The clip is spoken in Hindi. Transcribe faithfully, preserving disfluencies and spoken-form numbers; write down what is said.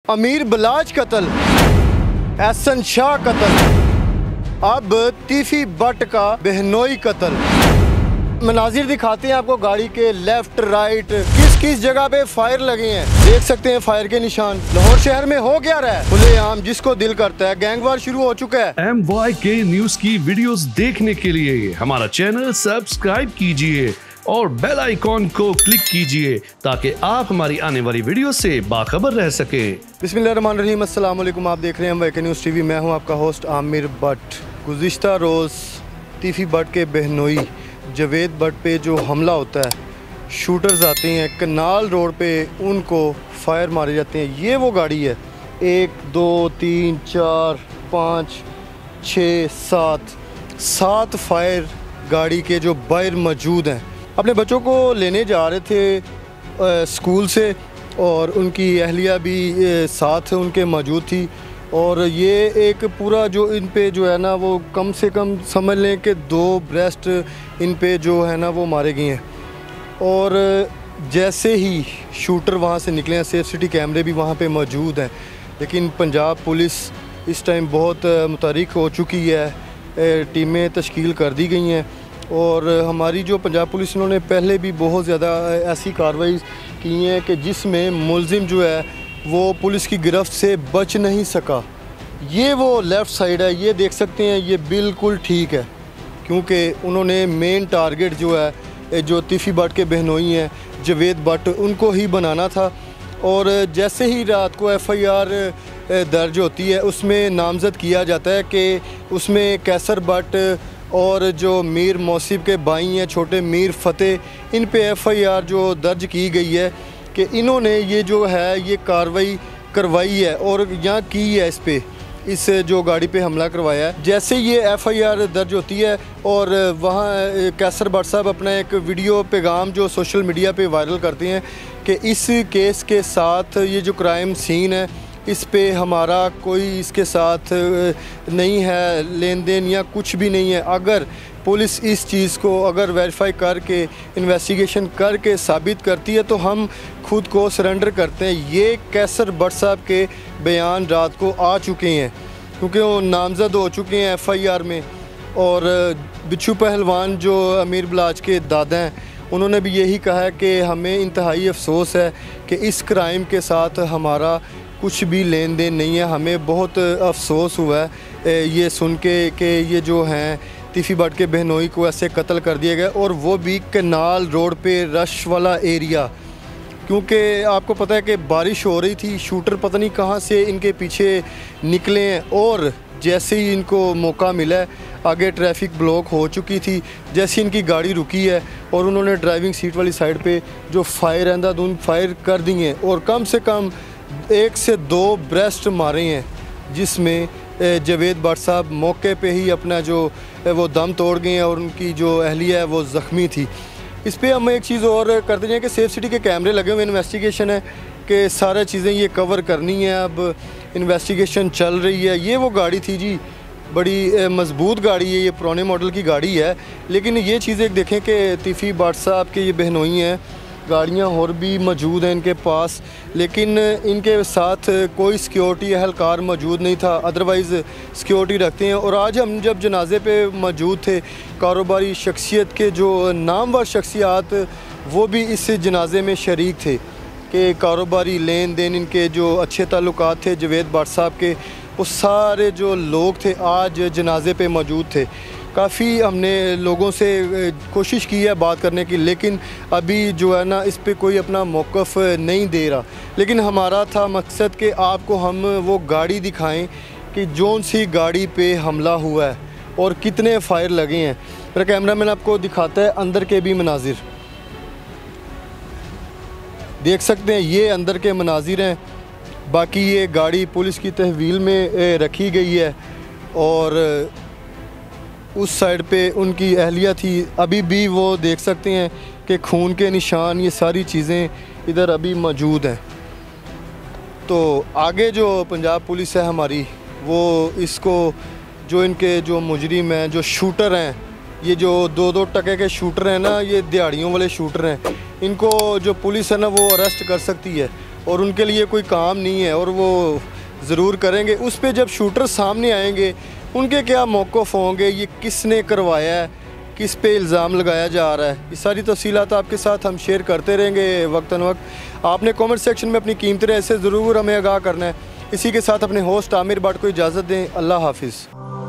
अमीर बलाज कत्ल, एहसन शाह कत्ल, अब तीफी बट का बहनोई कत्ल। मनाजिर दिखाते हैं आपको गाड़ी के लेफ्ट राइट किस किस जगह पे फायर लगे हैं। देख सकते हैं फायर के निशान। लाहौर शहर में हो गया रहा है खुलेआम, जिसको दिल करता है गैंगवार शुरू हो चुका है। एम वाई के न्यूज की वीडियोस देखने के लिए हमारा चैनल सब्सक्राइब कीजिए और बेल आइकॉन को क्लिक कीजिए ताकि आप हमारी आने वाली वीडियो से बाखबर रह सके। बिस्मिल्लाहिर्रहमानिर्रहीम, अस्सलाम वालेकुम। आप देख रहे हैं M Y K news TV. मैं हूं आपका होस्ट आमिर भट्ट। गुज़िश्ता रोज़ तीफी बट के बहनोई जवेद बट पे जो हमला होता है, शूटर्स आते हैं कनाल रोड पे, उनको फायर मारे जाते हैं। ये वो गाड़ी है, एक दो तीन चार पाँच छः सात सात फायर गाड़ी के जो बाहर मौजूद हैं। अपने बच्चों को लेने जा रहे थे आ, स्कूल से, और उनकी अहलिया भी आ, साथ उनके मौजूद थी। और ये एक पूरा जो इन पे जो है ना, वो कम से कम समझ लें कि दो ब्रेस्ट इन पे जो है ना वो मारे गए हैं। और जैसे ही शूटर वहाँ से निकले हैं, सेफ सिटी कैमरे भी वहाँ पे मौजूद हैं, लेकिन पंजाब पुलिस इस टाइम बहुत मुतहरिक हो चुकी है, टीमें तश्कील कर दी गई हैं। और हमारी जो पंजाब पुलिस, उन्होंने पहले भी बहुत ज़्यादा ऐसी कार्रवाई की हैं कि जिसमें मुलजिम जो है वो पुलिस की गिरफ्त से बच नहीं सका। ये वो लेफ़्ट साइड है, ये देख सकते हैं, ये बिल्कुल ठीक है, क्योंकि उन्होंने मेन टारगेट जो है जो तीफी बट के बहनोई हैं जवेद बट, उनको ही बनाना था। और जैसे ही रात को एफ़ आई आर दर्ज होती है, उसमें नामज़द किया जाता है कि उसमें कैसर बट और जो मीर मौसिब के भाई हैं छोटे मीर फ़तेह, इन पे एफ़ आई आर जो दर्ज की गई है कि इन्होंने ये जो है ये कार्रवाई करवाई है और यहाँ की है, इस पे इस जो गाड़ी पे हमला करवाया है। जैसे ये एफ़ आई आर दर्ज होती है और वहाँ कैसर बट साहब अपना एक वीडियो पैगाम जो सोशल मीडिया पे वायरल करते हैं कि इस केस के साथ ये जो क्राइम सीन है, इस पे हमारा कोई इसके साथ नहीं है लेन देन या कुछ भी नहीं है। अगर पुलिस इस चीज़ को अगर वेरीफाई करके इन्वेस्टिगेशन करके साबित करती है तो हम खुद को सरेंडर करते हैं। ये कैसर बट साहब के बयान रात को आ चुके हैं, क्योंकि वो नामज़द हो चुके हैं एफ़ आई आर में। और बिच्छू पहलवान जो अमीर बलाज के दादा हैं, उन्होंने भी यही कहा है कि हमें इंतहाई अफसोस है कि इस क्राइम के साथ हमारा कुछ भी लेन देन नहीं है। हमें बहुत अफसोस हुआ है ये सुन के कि ये जो हैं तीफी बट के बहनोई को ऐसे कत्ल कर दिया गया, और वो भी कनाल रोड पे रश वाला एरिया। क्योंकि आपको पता है कि बारिश हो रही थी, शूटर पता नहीं कहाँ से इनके पीछे निकले हैं, और जैसे ही इनको मौका मिला है, आगे ट्रैफिक ब्लॉक हो चुकी थी, जैसे इनकी गाड़ी रुकी है और उन्होंने ड्राइविंग सीट वाली साइड पे जो फायर अंधाधुंध फायर कर दी हैं, और कम से कम एक से दो ब्रेस्ट मारे हैं, जिसमें जवेद बट साहब मौके पे ही अपना जो वो दम तोड़ गए हैं और उनकी जो अहलिया है वो ज़ख्मी थी। इस पे हम एक चीज़ और करते हैं कि सेफ सिटी के कैमरे लगे हुए, इन्वेस्टिगेशन है कि सारा चीज़ें ये कवर करनी है। अब इन्वेस्टिगेशन चल रही है। ये वो गाड़ी थी जी, बड़ी मज़बूत गाड़ी है, ये पुराने मॉडल की गाड़ी है। लेकिन ये चीज़ें देखें कि तीफी बट साहब के ये बहनोई हैं, गाड़ियाँ और भी मौजूद हैं इनके पास, लेकिन इनके साथ कोई सिक्योरिटी एहलकार मौजूद नहीं था, अदरवाइज़ सिक्योरिटी रखते हैं। और आज हम जब जनाजे पे मौजूद थे, कारोबारी शख्सियत के जो नामवर शख्सियात वो भी इस जनाजे में शरीक थे कि कारोबारी लेन देन इनके जो अच्छे ताल्लुकात थे जवेद बट साहब के, वो सारे जो लोग थे आज जनाजे पे मौजूद थे। काफ़ी हमने लोगों से कोशिश की है बात करने की, लेकिन अभी जो है ना इस पे कोई अपना मौक़िफ़ नहीं दे रहा। लेकिन हमारा था मकसद कि आपको हम वो गाड़ी दिखाएं कि जौन सी गाड़ी पे हमला हुआ है और कितने फायर लगे हैं। मेरा कैमरामैन आपको दिखाता है अंदर के भी मनाजिर, देख सकते हैं, ये अंदर के मनाजिर हैं। बाकी ये गाड़ी पुलिस की तहवील में रखी गई है और उस साइड पे उनकी अहलिया थी। अभी भी वो देख सकते हैं कि खून के निशान, ये सारी चीज़ें इधर अभी मौजूद हैं। तो आगे जो पंजाब पुलिस है हमारी, वो इसको जो इनके जो मुजरिम हैं, जो शूटर हैं, ये जो दो दो टके के शूटर हैं ना, ये दिहाड़ियों वाले शूटर हैं, इनको जो पुलिस है ना वो अरेस्ट कर सकती है और उनके लिए कोई काम नहीं है और वो ज़रूर करेंगे, उस पे जब शूटर सामने आएंगे उनके क्या मौक़िफ़ होंगे, ये किसने करवाया है, किस पे इल्ज़ाम लगाया जा रहा है, ये सारी तफ़सीलात आपके साथ हम शेयर करते रहेंगे वक्तन वक्त। आपने कमेंट सेक्शन में अपनी कीमती राय से ज़रूर हमें आगाह करना है। इसी के साथ अपने होस्ट आमिर भट्ट को इजाज़त दें। अल्लाह हाफिज़।